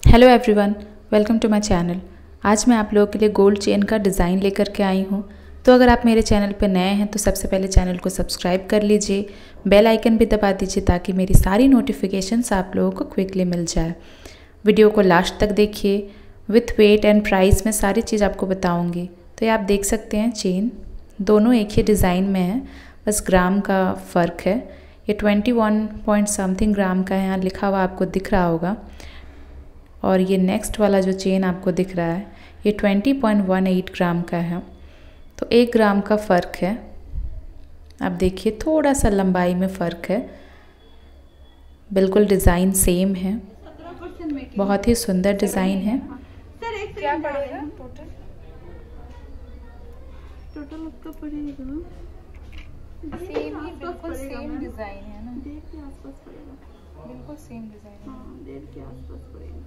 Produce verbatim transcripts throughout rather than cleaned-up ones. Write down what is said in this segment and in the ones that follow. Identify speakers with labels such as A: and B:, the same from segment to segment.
A: Hello everyone, welcome to my channel. आज मैं आप लोगों के लिए गोल्ड चेन का डिज़ाइन लेकर के आई हूँ। तो अगर आप मेरे चैनल पर नए हैं तो सबसे पहले चैनल को सब्सक्राइब कर लीजिए, बेल आइकन भी दबा दीजिए ताकि मेरी सारी नोटिफिकेशंस आप लोगों को क्विकली मिल जाए। वीडियो को लास्ट तक देखिए, विथ वेट एंड प्राइस में सारी चीज़ आपको बताऊँगी। तो ये आप देख सकते हैं, चेन दोनों एक ही डिज़ाइन में है, बस ग्राम का फ़र्क है। ये twenty one point something gram का है, यहाँ लिखा हुआ आपको दिख रहा होगा। और ये नेक्स्ट वाला जो चेन आपको दिख रहा है ये twenty point one eight gram का है। तो एक ग्राम का फ़र्क है। आप देखिए थोड़ा सा लंबाई में फ़र्क है, बिल्कुल डिज़ाइन सेम है, बहुत ही सुंदर डिज़ाइन है।
B: क्या पड़ेगा टोटल? टोटल उसका पड़ेगा सेम ही, बिल्कुल सेम डिजाइन है ना, डेढ़ के आसपास पड़ेगा, बिल्कुल सेम डिजाइन है। हाँ, डेढ़ के आसपास पड़ेगा।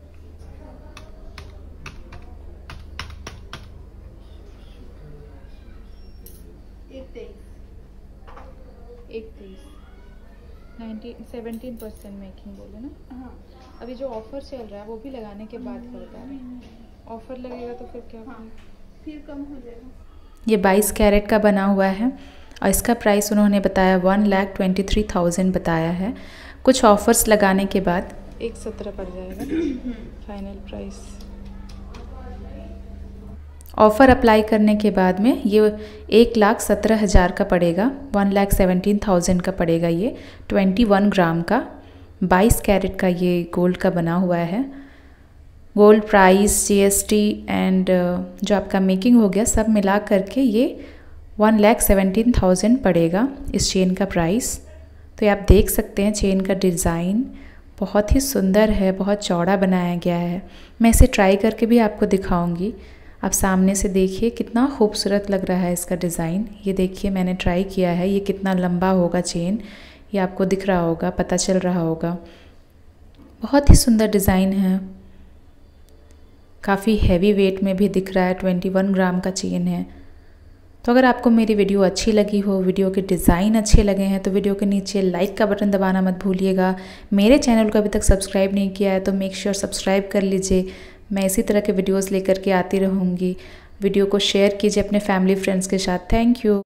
B: एक तेईस एक तेईस नाइनटीन सेवनटीन परसेंट मेकिंग बोले ना। हाँ, अभी जो ऑफर चल रहा है वो भी लगाने के बाद कर बता रहे हैं। ऑफर लगेगा तो फिर क्या? हाँ, फिर कम हो जाएगा।
A: ये बाईस कैरेट का बना हुआ है और इसका प्राइस उन्होंने बताया one lakh twenty three thousand बताया है। कुछ ऑफर्स लगाने के बाद
B: एक सत्रह पड़ जाएगा फाइनल प्राइस।
A: ऑफ़र अप्लाई करने के बाद में ये एक लाख सत्रह हज़ार का पड़ेगा, वन लाख सेवेंटीन थाउजेंड का पड़ेगा। ये ट्वेंटी वन ग्राम का बाईस कैरेट का ये गोल्ड का बना हुआ है। गोल्ड प्राइस, जीएसटी एंड जो आपका मेकिंग हो गया सब मिला करके ये वन लाख सेवेंटीन थाउजेंड पड़ेगा इस चेन का प्राइस। तो ये आप देख सकते हैं, चेन का डिज़ाइन बहुत ही सुंदर है, बहुत चौड़ा बनाया गया है। मैं इसे ट्राई करके भी आपको दिखाऊंगी। आप सामने से देखिए कितना खूबसूरत लग रहा है इसका डिज़ाइन। ये देखिए मैंने ट्राई किया है, ये कितना लंबा होगा चेन, ये आपको दिख रहा होगा, पता चल रहा होगा। बहुत ही सुंदर डिज़ाइन है, काफ़ी हैवी वेट में भी दिख रहा है, ट्वेंटी वन ग्राम का चेन है। तो अगर आपको मेरी वीडियो अच्छी लगी हो, वीडियो के डिज़ाइन अच्छे लगे हैं तो वीडियो के नीचे लाइक का बटन दबाना मत भूलिएगा। मेरे चैनल को अभी तक सब्सक्राइब नहीं किया है तो मेक श्योर सब्सक्राइब कर लीजिए। मैं इसी तरह के वीडियोस लेकर के आती रहूँगी। वीडियो को शेयर कीजिए अपने फैमिली फ्रेंड्स के साथ। Thank you.